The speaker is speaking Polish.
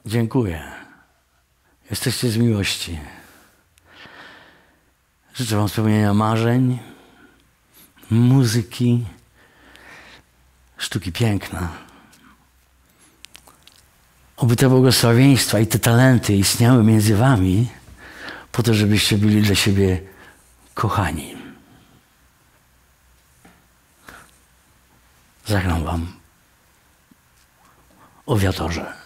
Dziękuję. Jesteście z miłości. Życzę wam spełnienia marzeń, muzyki, sztuki piękna. Oby te błogosławieństwa i te talenty istniały między wami po to, żebyście byli dla siebie kochani. Zagram wam o wiatorze.